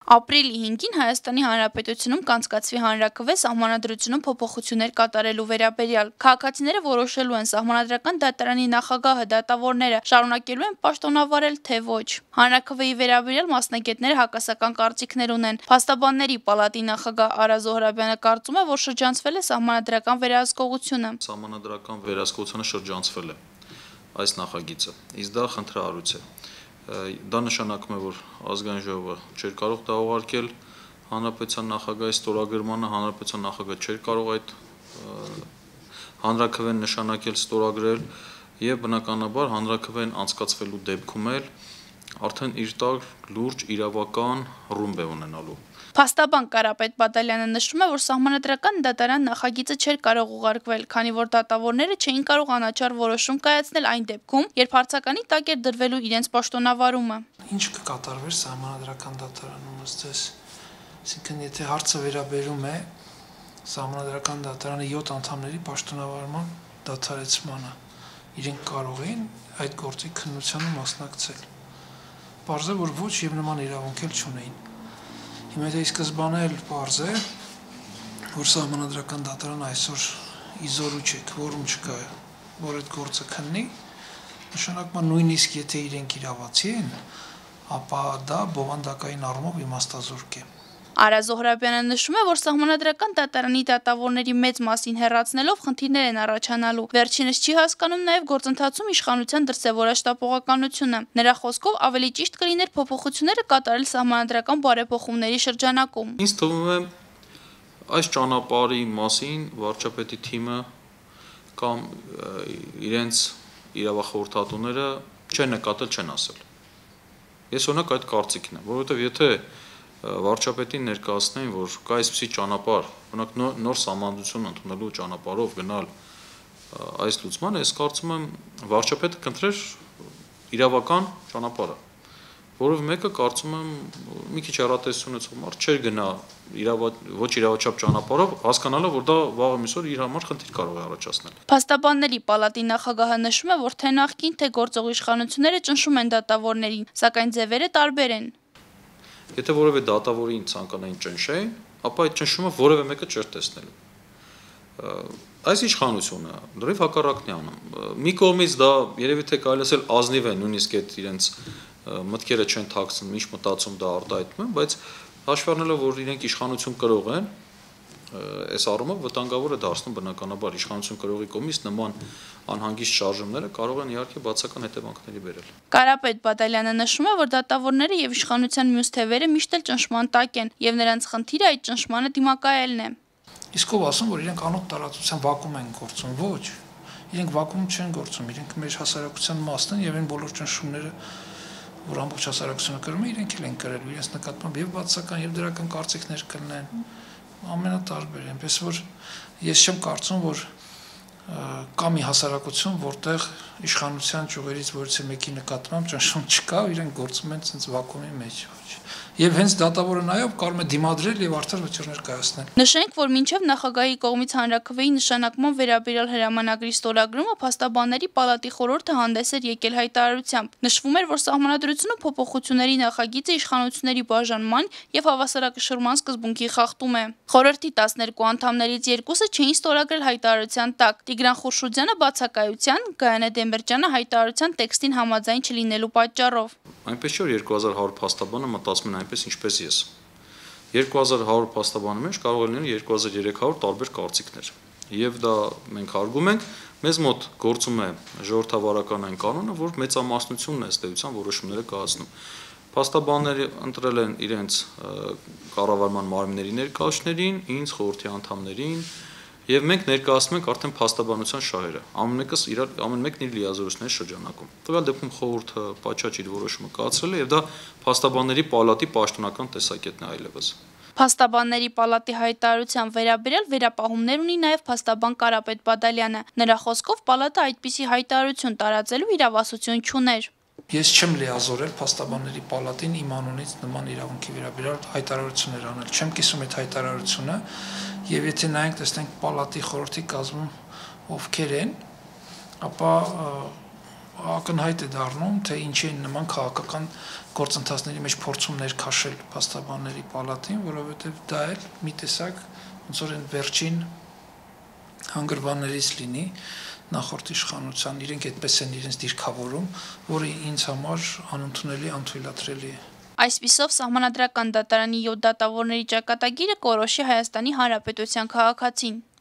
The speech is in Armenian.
Ապրիլի 5-ին Հայաստանի Հանրապետությունում կանցկացվի հանրաքվե սահմանադրությունում փոփոխություններ կատարելու վերաբերյալ։ Քաղաքացիները որոշելու են սահմանադրական դատարանի նախագահը դատավորները շարունակելու են պաշտոնավարել, թե ոչ։ Հանրաքվեի վերաբերյալ մասնագետները հակասական կարծիքներ ունեն։ Փաստաբանների պալատի նախագահ Արա Զոհրաբյանը կարծում է, որ շրջանցվել է սահմանադրական վերահսկողությունը։ Սահմանադրական վերահսկողությունը շրջանցվել է այս նախագիծը, իսկ դա խնդրահարույց է։ Դա նշանակում է, որ ազգային ժողովը չէր կարող դա ուղարկել հանրապետության նախագահի ստորագրմանը, հանրապետության նախագահը չէր կարող այդ հանրաքվեն նշանակել ստորագրել եւ բնականաբար հանրաքվեն անցկացվելու դեպքում էլ արդեն իր տակ լուրջ իրավական ռումբ է ունենալու։ Փաստաբան Կարապետ Բադալյանը նշում է, որ սահմանադրական դատարան նախագիծը չէր կարող ուղարկվել, քանի որ դատավորները չէին կարող անաչառ որոշում կայացնել այն դեպքում, երբ հարցականի տակ էր դրվելու իրենց պաշտոնավարումը։ Ինչ կկատարվեր սահմանադրական դատարանում ըստ ձեզ, այսինքն եթե հարցը վերաբերում է սահմանադրական դատարանի 7 անդամների պաշտոնավարման դադարեցմանը, իրենք կարող էին այդ գործի քննությանը մասնակցել։ Պարզ է, որ ոչ եւ նման իրավունք էլ չունեին։ Հիմա դե սկզբանե էլ պարզ է, որ սահմանադրական դատարանը այսօր իզորու չէ, քվորում չկա, որ այդ գործը քննի, նշանակում է նույնիսկ եթե իրենք իրավացի են, ապա դա բովանդակային առումով իմաստազուրկ է։ Արա Զոհրաբյանը նշում է, որ սահմանադրական դատարանի դատավորների մեծ մասին հեռացնելով խնդիրներ են առաջանալու։ Վերջինս չի հասկանում նաև գործընթացում իշխանության դրսևորած տապողականությունը։ Նրա խոսքով ավելի ճիշտ կլիներ փոփոխությունները կատարել սահմանադրական բարեփոխումների շրջանակում։ Ինձ թվում է այս ճանապարհի մասին վարչապետի թիմը կամ իրենց իրավախորհրդատուները չեն նկատել, չեն ասել։ Ես օրինակ այդ կարծիքն եմ, որովհետև եթե վարչապետին ներկայացնեն, որ կա այսպիսի ճանապարհ, օրինակ նոր սահմանադրություն ընդունելու ճանապարհով գնալ այս լուծմանը, ես կարծում եմ վարչապետը կընտրեր իրավական ճանապարհը, որով մեկը կարծում եմ մի քիչ հեռատեսություն ունեցող մարդ չէր գնա ոչ իրավաչափ ճանապարհով, հասկանալով, որ դա վաղը միսօր իր համար խնդիր կարող է առաջացնել։ Փաստաբանների պալատի նախագահը նշում է, որ թե նախկին, թե գործող իշխանությունները ճնշում են դատավորներին, սակայն ձևերը տարբեր են։ Եթե որևէ դատավորին ցանկանային ճնշեին, ապա այդ ճնշումը որևէ մեկը չէր տեսնելու։ Այս իշխանությունը դրիվ հակառակն է անում։ Մի կողմից դա երևի թե կարելի ասել ազնիվ է, նույնիսկ այդ իրենց մտքերը չեն թաքցնում, ինչ մտածում դա արտահայտում են, բայց հաշվի առնելով, որ իրենք իշխանություն կրող են, այս առումով վտանգավոր է դարձնում բնականաբար իշխանություն կրողի կողմից նման անհանգիստ շարժումները կարող են իհարկե բացական հետևանքների բերել։ Կարապետ Բադալյանը նշում է, որ դատավորները եւ իշխանության մյուս թևերը միշտ էլ ճնշման տակ են եւ նրանց խնդիրը այդ ճնշմանը դիմակայելն է։ Իսկ ով ասում, որ իրենք անոտ տարածության վակուում են գործում, ոչ։ Իրենք վակուում չեն գործում, իրենք մեր հասարակության մասն են եւ այն բոլոր ճնշումները, որ ամբողջ հասարակությունը կրում է, իրենք էլ են կրել, իրենց նկատմամբ եւ բացական եւ դրական կարծիքներ կլինեն, ամենատարբեր, այնպես որ ես չեմ կարծում, որ կա մի հասարակություն, որտեղ իշխանության ճյուղերից որից մեկի նկատմամբ ճնշում չկա, իրենք գործում են ցենց վակուումի մեջ, ոչ։ Եվ հենց դատավորը նայով կարող է դիմադրել եւ արդար վճիռներ կայացնել։ Նշենք, որ մինչև նախագահի կողմից հանրաքվեի նշանակման վերաբերյալ հրամանագրի ստորագրումը փաստաբանների պալատի խորհուրդը հանդես էր եկել հայտարարությամբ։ Նշվում էր, որ սահմանադրությունը փոփոխությունների նախագիծը իշխանությունների բաժանման եւ հավասարակշռման սկզբունքի խախտում է։ Խորհրդի 12 անդամներից 2-ը չէին ստորագրել հայտարարության տակ։ Տիգրան Խուրշուդյանը բացակայության, Գայանե Դեմբերջյանը հայտարարության տեքստին համաձայն չլինելու պատճառով։ Այնպես չէ, որ 2100 փաստաբանը մտածում են այնպես, ինչպես ես։ 2100 փաստաբանի մեջ կարող է լինել 2300 տարբեր կարծիքներ։ Եվ դա մենք հարգում ենք, մեզ մոտ գործում է ժողովրդավարական այն կանոնը, որ մեծամասնությունն է ըստ էության որոշումները կայացնում։ Փաստաբանները ընտրել են իրենց կառավարման մարմինների ներկայացուցիչներին, ինձ խորհրդի անդամներին, եւ մենք ներկայացնում ենք արդեն փաստաբանության շահերը։ Ամեն մեկն իր լիազորությունների շրջանակում։ Տվյալ դեպքում խորհուրդը պատշաճ իր որոշումը կայացրել է եւ դա փաստաբանների պալատի պաշտոնական տեսակետն է այլևս։ Փաստաբանների պալատի հայտարարության վերաբերյալ վերապահումներ ունի նաև փաստաբան Կարապետ Բադալյանը։ Նրա խոսքով պալատը այդպիսի հայտարարություն տարածելու իրավասություն չուներ։ Ես չեմ լիազորել փաստաբանների պալատին իմ անունից նման իրավունքի վերաբերյալ հայտարարություններ անել։ Չեմ կիսում այդ հայտարարությունը եւ եթե նայենք տեսնենք պալատի խորհրդի կազմում ովքեր են, ապա ակնհայտ է դառնում, թե ինչի են նման քաղաքական գործընթացների մեջ փորձում ներքաշել փաստաբանների պալատին, որովհետև դա էլ մի տեսակ ոնց որ այն վերջին հանգրվաններից լինի նախորդ իշխանության, իրենք այդպես են իրենց դիրքավորում, որը ինձ համար անընդունելի, անթույլատրելի է։ Այսպիսով Սահմանադրական դատարանի 7 դատավորների ճակատագիրը կորոշի Հայաստանի Հանրապետության քաղաքացին։